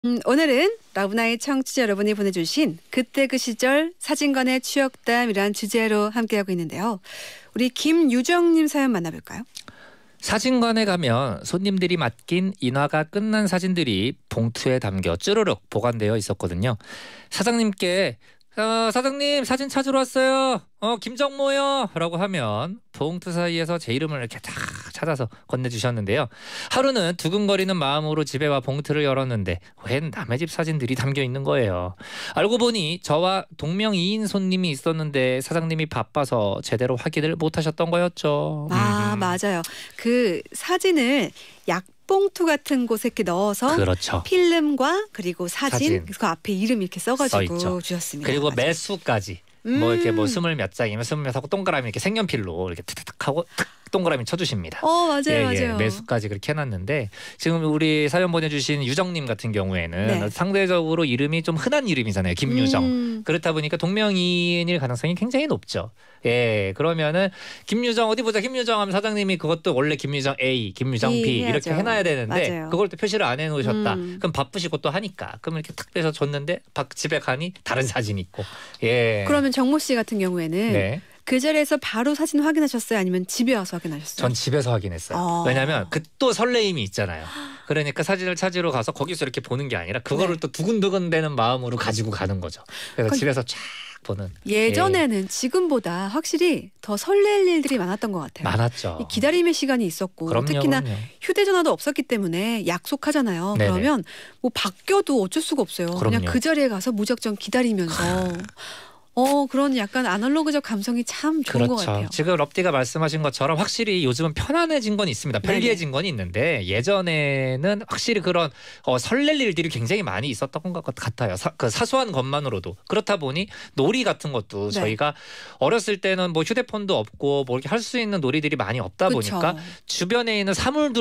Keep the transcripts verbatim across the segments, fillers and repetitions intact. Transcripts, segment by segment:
음, 오늘은 러브나잇 청취자 여러분이 보내주신 그때 그 시절 사진관의 추억담이란 주제로 함께하고 있는데요. 우리 김유정님 사연 만나볼까요? 사진관에 가면 손님들이 맡긴 인화가 끝난 사진들이 봉투에 담겨 쭈루룩 보관되어 있었거든요. 사장님께 어, 사장님 사진 찾으러 왔어요. 어 김정모요 라고 하면 봉투 사이에서 제 이름을 이렇게 다 찾아서 건네주셨는데요. 하루는 두근거리는 마음으로 집에 와 봉투를 열었는데 웬 남의 집 사진들이 담겨 있는 거예요. 알고 보니 저와 동명이인 손님이 있었는데 사장님이 바빠서 제대로 확인을 못하셨던 거였죠. 아 음. 맞아요. 그 사진을 약봉투 같은 곳에 이렇게 넣어서 그렇죠. 필름과 그리고 사진, 사진. 그 앞에 이름 이렇게 써가지고 써있죠. 주셨습니다. 그리고 맞아요. 매수까지 음. 뭐 이렇게 뭐 스물 몇 장이면 스물 몇 하고 동그라미 이렇게 색연필로 이렇게 탁탁 하고 탁 동그라미 쳐주십니다. 어 맞아요, 예, 맞아요. 예, 매수까지 그렇게 해놨는데 지금 우리 사연 보내주신 유정님 같은 경우에는 네. 상대적으로 이름이 좀 흔한 이름이잖아요. 김유정. 음. 그렇다 보니까 동명이인일 가능성이 굉장히 높죠. 예, 그러면은 김유정 어디 보자. 김유정 하면 사장님이 그것도 원래 김유정 A, 김유정 이 B 해야죠. 이렇게 해놔야 되는데 맞아요. 그걸 또 표시를 안 해놓으셨다. 음. 그럼 바쁘시고 또 하니까 그럼 이렇게 탁 빼서 줬는데 박 집에 가니 다른 사진 있고. 예. 그러면 정모 씨 같은 경우에는 네. 그 자리에서 바로 사진 확인하셨어요? 아니면 집에 와서 확인하셨어요? 전 집에서 확인했어요. 어. 왜냐하면 그 또 설레임이 있잖아요. 그러니까 사진을 찾으러 가서 거기서 이렇게 보는 게 아니라 그거를 네. 또 두근두근대는 마음으로 가지고 가는 거죠. 그래서 그건 집에서 쫙 보는. 예전에는 지금보다 확실히 더 설렐 일들이 많았던 것 예, 같아요. 많았죠. 이 기다림의 시간이 있었고 그럼요, 특히나 그럼요. 휴대전화도 없었기 때문에 약속하잖아요. 네네. 그러면 뭐 바뀌어도 어쩔 수가 없어요. 그냥 그럼요. 그 자리에 가서 무작정 기다리면서 어 그런 약간 아날로그적 감성이 참 좋은 것 같아요. 그렇죠. 지금 럽디가 말씀하신 것처럼 확실히 요즘은 편안해진 건 있습니다. 편리해진 건 있는데 예전에는 확실히 그런 어, 설렐 일들이 굉장히 많이 있었던 것 같아요. 사, 그 사소한 것만으로도. 그렇다 보니 놀이 같은 것도 네. 저희가 어렸을 때는 뭐 휴대폰도 없고 뭐 이렇게 할 수 있는 놀이들이 많이 없다 그쵸. 보니까 주변에 있는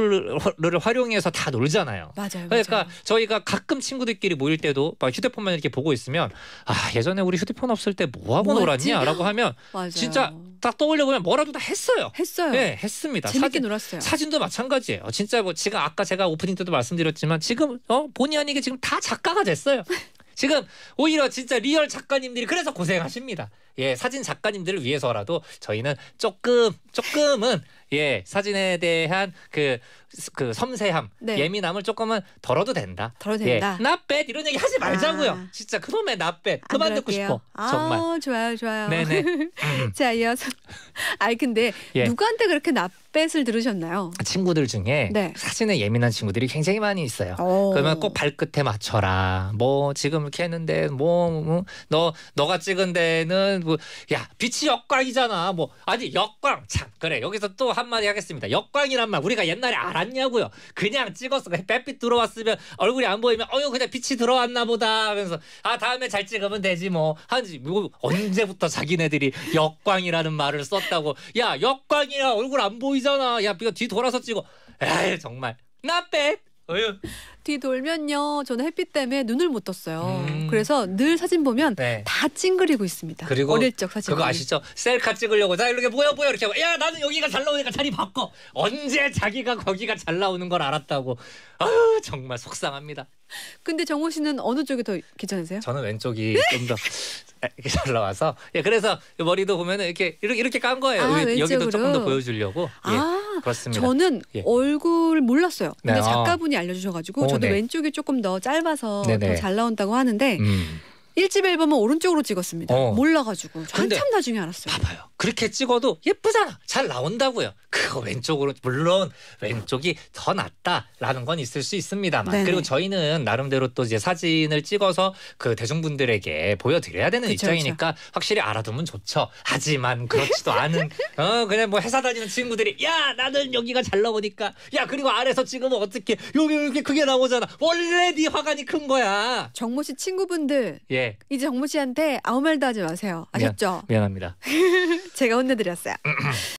사물들을 활용해서 다 놀잖아요. 맞아요. 그러니까 맞아요. 저희가 가끔 친구들끼리 모일 때도 막 휴대폰만 이렇게 보고 있으면 아 예전에 우리 휴대폰 없을 때 뭐 하고 뭐 했지? 놀았냐라고 하면 맞아요. 진짜 딱 떠올려 보면 뭐라도 다 했어요. 했어요. 네, 했습니다. 재밌게 사진, 놀았어요. 사진도 마찬가지예요. 진짜 뭐 지금 아까 제가 오프닝 때도 말씀드렸지만 지금 어 본의 아니게 지금 다 작가가 됐어요. 지금 오히려 진짜 리얼 작가님들이 그래서 고생하십니다. 예, 사진 작가님들을 위해서라도 저희는 조금 조금은 예 사진에 대한 그, 그 섬세함, 네. 예민함을 조금은 덜어도 된다. 덜어도 된다. 예, 나뱃 이런 얘기 하지 말자고요. 아. 진짜 그놈의 나뱃 안 그만 듣고 그럴게요. 싶어. 아, 정말. 좋아요, 좋아요. 네네. 자, 이어서 아이 근데 예. 누구한테 그렇게 납뱃을 들으셨나요? 친구들 중에 네. 사진에 예민한 친구들이 굉장히 많이 있어요. 오. 그러면 꼭 발끝에 맞춰라. 뭐 지금 이렇게 했는데 뭐 너 너가 찍은 데는 뭐 야 빛이 역광이잖아. 뭐 아니 역광 참 그래 여기서 또 한마디 하겠습니다. 역광이란 말 우리가 옛날에 알았냐고요. 그냥 찍었어. 햇빛 들어왔으면 얼굴이 안 보이면 어유 그냥 빛이 들어왔나 보다. 그래서 아 다음에 잘 찍으면 되지 뭐. 한지 뭐 언제부터 자기네들이 역광이라는 말을 썼다고. 야 역광이야 얼굴 안 보이잖아. 야 이거 뒤 돌아서 찍어. 에이 정말 나빼. 어휴. 뒤 돌면요, 저는 햇빛 때문에 눈을 못 떴어요. 음. 그래서 늘 사진 보면 네. 다 찡그리고 있습니다. 그리고 어릴 적 사진. 그거 아시죠? 셀카 찍으려고 자 이렇게 뭐야 뭐야 이렇게 하고 야 나는 여기가 잘 나오니까 자리 바꿔. 언제 자기가 거기가 잘 나오는 걸 알았다고. 아유 정말 속상합니다. 근데 정호 씨는 어느 쪽이 더 괜찮으세요? 저는 왼쪽이 좀 더 이렇게 잘 나와서 예 그래서 머리도 보면은 이렇게 이렇게 이렇게 깐 거예요. 아, 여기, 여기도 왼쪽으로? 조금 더 보여주려고. 예 아, 그렇습니다. 저는 예. 얼굴 몰랐어요. 근데 네, 아. 작가분이 알려주셔가지고 오, 저도 네. 왼쪽이 조금 더 짧아서 네네. 더 잘 나온다고 하는데 음. 일집 앨범은 오른쪽으로 찍었습니다. 어. 몰라가지고 저 근데 한참 나중에 알았어요. 봐봐요. 그렇게 찍어도 예쁘잖아. 잘 나온다고요. 그거 왼쪽으로 물론 왼쪽이 더 낫다라는 건 있을 수 있습니다만 네네. 그리고 저희는 나름대로 또 이제 사진을 찍어서 그 대중분들에게 보여드려야 되는 그쵸, 입장이니까 확실히 알아두면 좋죠. 하지만 그렇지도 않은 어 그냥 뭐 회사 다니는 친구들이 야 나는 여기가 잘 나오니까 야 그리고 아래서 찍으면 어떻게 여기 이렇게 크게 나오잖아. 원래 네 화관이 큰 거야. 정모 씨 친구분들 예 이제 정모 씨한테 아무 말도 하지 마세요. 아셨죠? 미안합니다. 제가 혼내드렸어요.